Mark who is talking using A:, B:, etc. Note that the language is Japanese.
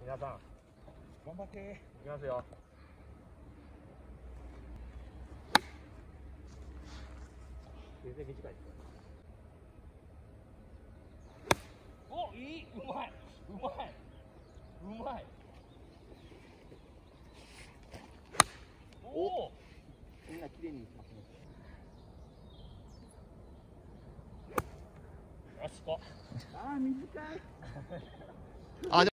A: 皆さん頑張って。いきますよ。全然短いです。お、いい、うまい、うまい、うまい。おお、みんな綺麗にいきますね。よし、こ。ああ、短い。